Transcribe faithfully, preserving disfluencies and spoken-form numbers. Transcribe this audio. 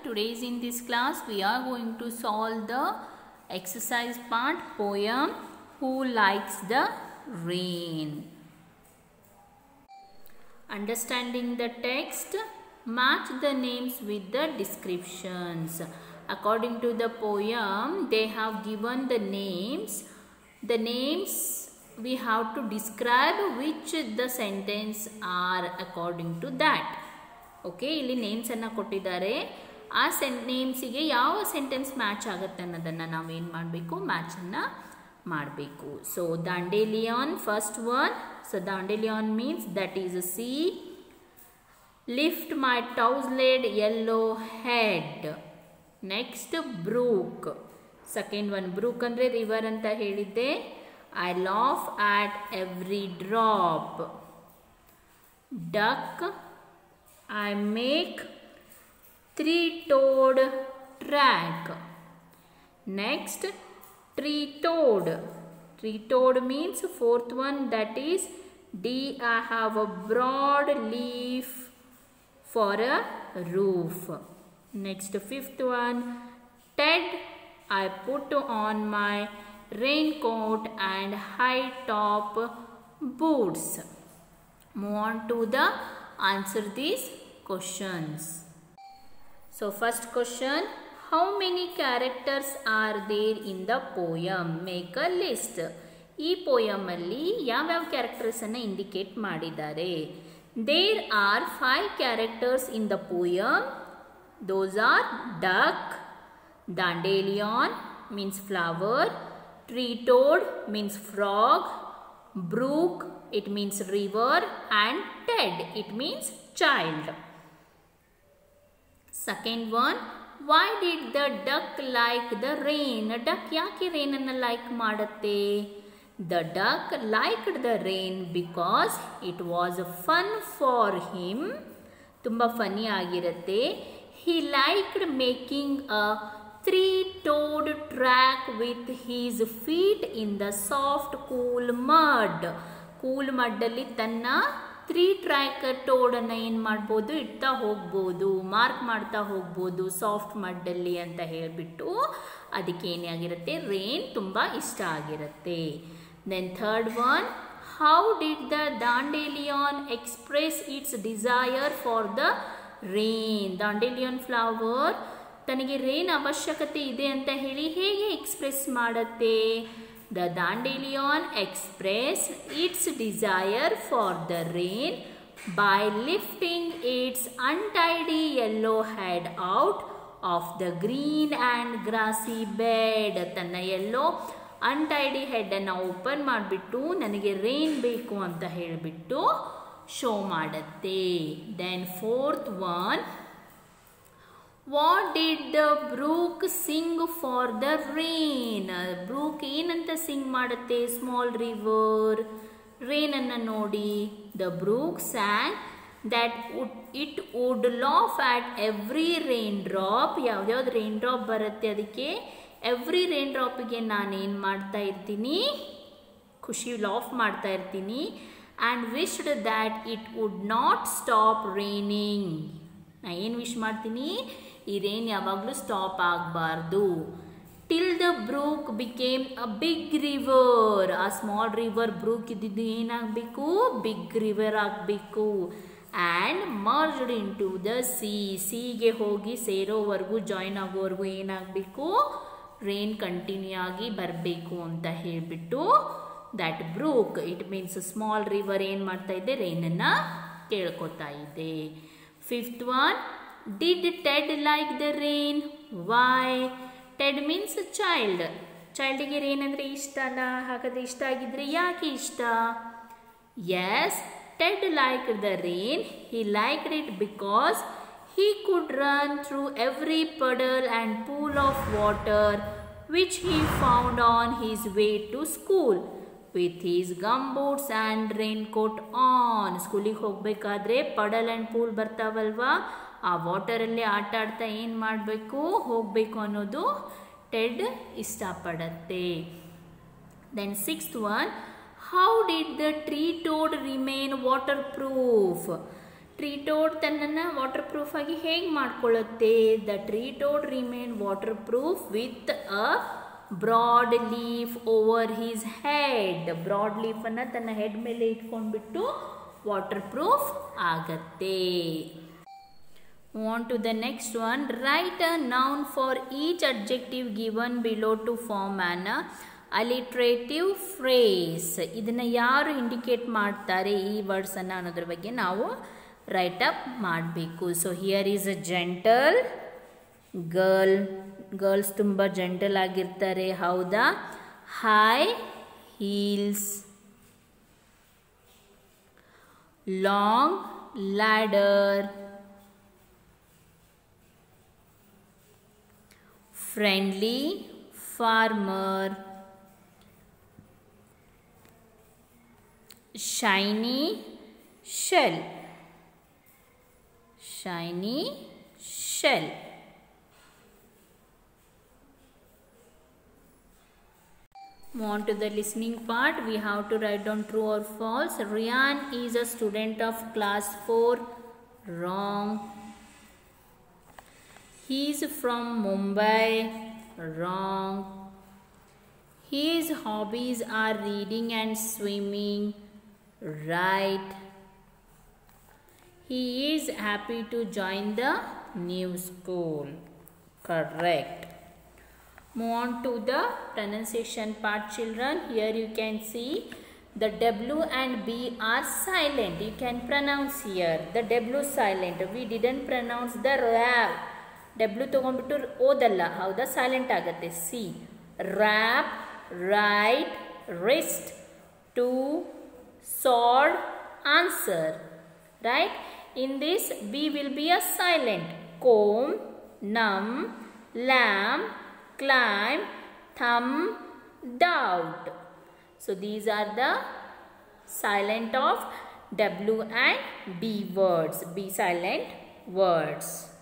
Today's in this class we are going to solve the exercise part poem Who Likes the Rain. Understanding the text, match the names with the descriptions. According to the poem, they have given the names. The names we have to describe which the sentence are according to that. Okay, ಇಲ್ಲಿ names ಅನ್ನು ಕೊಟ್ಟಿದ್ದಾರೆ. ಆ ಸೆನ್ ನೇಮ್ಸಿಗೆ ಯಾವ sentence match ಆಗುತ್ತೆ ಅನ್ನೋದನ್ನು ನಾವೇನು ಮಾಡಬೇಕು, ಮ್ಯಾಚನ್ನು ಮಾಡಬೇಕು. So dandelion first one. So dandelion means that is a C. Lift my tousled yellow head. Next brook. Second one brook ಅಂದರೆ ರಿವರ್ ಅಂತ ಹೇಳಿದ್ದೆ. I laugh at every drop. Duck. I make three-toed track. Next, tree-toed. Tree-toed means fourth one, that is D. I have a broad leaf for a roof. Next, fifth one, Ted. I put on my raincoat and high top boots. Move on to the answer these questions. So first question, how many characters are there in the poem? Make a list. ಈ poem ಅಲ್ಲಿ ಯಾವ್ಯಾವ characters ಅನ್ನು indicate ಮಾಡಿದ್ದಾರೆ? There are five characters in the poem. Those are duck, dandelion means flower, tree-toad means frog, brook it means river, and Ted it means child. Second one, why did the duck like the rain? Duck ಯಾಕೆ rain ಅನ್ನು like ಮಾಡುತ್ತೆ? The duck liked the rain because it was fun for him. ತುಂಬ funny ಆಗಿರುತ್ತೆ. He liked making a three-toed track with his feet in the soft cool mud. Cool ಮಡ್ಡಲ್ಲಿ ತನ್ನ three track ಟೋಡನ್ನು ಏನು ಮಾಡ್ಬೋದು, ಇಡ್ತಾ ಹೋಗ್ಬೋದು, ಮಾರ್ಕ್ ಮಾಡ್ತಾ ಹೋಗ್ಬೋದು ಸಾಫ್ಟ್ ಮಡ್ಡಲ್ಲಿ ಅಂತ ಹೇಳಿಬಿಟ್ಟು ಅದಕ್ಕೆ ಏನೇ ಆಗಿರುತ್ತೆ, ರೇನ್ ತುಂಬ ಇಷ್ಟ ಆಗಿರುತ್ತೆ. Then third one, how did the dandelion express its desire for the rain? Dandelion flower ತನಗೆ ರೇನ್ ಅವಶ್ಯಕತೆ ಇದೆ ಅಂತ ಹೇಳಿ ಹೇಗೆ ಎಕ್ಸ್ಪ್ರೆಸ್ ಮಾಡುತ್ತೆ? The dandelion expressed its desire for the rain by lifting its untidy yellow head out of the green and grassy bed. ತನ್ನ yellow untidy ಹೆಡ್ಡನ್ನು open ಮಾಡಿಬಿಟ್ಟು ನನಗೆ ರೇನ್ ಬೇಕು ಅಂತ ಹೇಳಿಬಿಟ್ಟು ಶೋ ಮಾಡುತ್ತೆ. Then fourth one, what did the brook sing for the rain? Brook ಏನಂತ sing ಮಾಡುತ್ತೆ? ಸ್ಮಾಲ್ ರಿವರ್ ರೇನನ್ನು ನೋಡಿ. The brook sang that would it would laugh at every rain drop. ಯಾವ್ದ್ಯಾವ್ದು ರೇನ್ ಡ್ರಾಪ್ ಬರುತ್ತೆ ಅದಕ್ಕೆ ಎವ್ರಿ ರೇನ್ ಡ್ರಾಪಿಗೆ ನಾನೇನು ಮಾಡ್ತಾ ಇರ್ತೀನಿ, ಖುಷಿ ಲಾಫ್ ಮಾಡ್ತಾ ಇರ್ತೀನಿ. And wished that it would not stop raining. ನಾ ಏನು ವಿಶ್ ಮಾಡ್ತೀನಿ, ಈ ರೇನ್ ಯಾವಾಗಲೂ ಸ್ಟಾಪ್ ಆಗಬಾರ್ದು. Till the brook became a big river. ಆ ಸ್ಮಾಲ್ ರಿವರ್ ಬ್ರೂಕ್ ಇದ್ದಿದ್ದು ಏನಾಗಬೇಕು, ಬಿಗ್ ರಿವರ್ ಆಗಬೇಕು. And merged into the sea. ಸಿಗೆ ಹೋಗಿ ಸೇರೋವರೆಗೂ, ಜಾಯಿನ್ ಆಗೋವರೆಗೂ ಏನಾಗಬೇಕು, ರೇನ್ ಕಂಟಿನ್ಯೂ ಆಗಿ ಬರಬೇಕು ಅಂತ ಹೇಳಿಬಿಟ್ಟು that brook it means small river ಏನು ಮಾಡ್ತಾ ಇದೆ, ರೇನನ್ನು ಕೇಳ್ಕೊತಾ ಇದೆ. Fifth one, did Ted like the rain? Why? Ted means child. ಚೈಲ್ಡಿಗೆ ರೇನ್ ಅಂದರೆ ಇಷ್ಟ ಅಲ್ಲ, ಹಾಗಾದರೆ ಇಷ್ಟ ಆಗಿದ್ರೆ ಯಾಕೆ ಇಷ್ಟ? Yes, Ted liked the rain. He liked it because he could run through every puddle and pool of water which he found on his way to school. With his gumboots and raincoat on. ಸ್ಕೂಲಿಗೆ ಹೋಗಬೇಕಾದ್ರೆ ಪಡಲ್ and pool ಬರ್ತಾವಲ್ವಾ, ಆ ವಾಟರಲ್ಲಿ ಆಟ ಆಡ್ತಾ ಏನು ಮಾಡಬೇಕು, ಹೋಗಬೇಕು ಅನ್ನೋದು Ted ಇಷ್ಟಪಡತ್ತೆ. Then sixth one, how did the tree toad remain waterproof? Tree toad ತನ್ನನ್ನು ವಾಟರ್ ಪ್ರೂಫ್ ಆಗಿ ಹೇಗೆ ಮಾಡ್ಕೊಳ್ಳುತ್ತೆ? The tree toad remain waterproof with a broad leaf over his head. Broad ಲೀಫನ್ನು ತನ್ನ ಹೆಡ್ ಮೇಲೆ ಇಟ್ಕೊಂಡ್ಬಿಟ್ಟು waterproof ಆಗತ್ತೆ. On to the next one. Write a noun for each adjective given below to form an alliterative phrase. ಇದನ್ನು ಯಾರು indicate ಮಾಡ್ತಾರೆ ಈ ವರ್ಡ್ಸನ್ನು ಅನ್ನೋದ್ರ ಬಗ್ಗೆ ನಾವು ರೈಟ್ ಅಪ್ ಮಾಡಬೇಕು. So here is a gentle girl. Girls ತುಂಬ ಜೆಂಟಲ್ ಆಗಿರ್ತಾರೆ, ಹೌದಾ? High heels. Long ladder. Friendly farmer. Shiny shell. Shiny shell. Move on to the listening part. We have to write down true or false. Rian is a student of class four. Wrong. He is from Mumbai. Wrong. His hobbies are reading and swimming. Right. He is happy to join the new school. Correct. Move on to the pronunciation part, children. Here you can see the W and B are silent. You can pronounce here. The W silent. We didn't pronounce the R. W ತಗೊಂಡ್ಬಿಟ್ಟು ಓದಲ್ಲ, ಹೌದಾ? Silent ಆಗುತ್ತೆ. See. Wrap, write, wrist, two, sword, answer. Right? In this, B will be a silent. Comb, numb, lamb, climb, thumb, doubt. So these are the silent of W and B words. B silent words.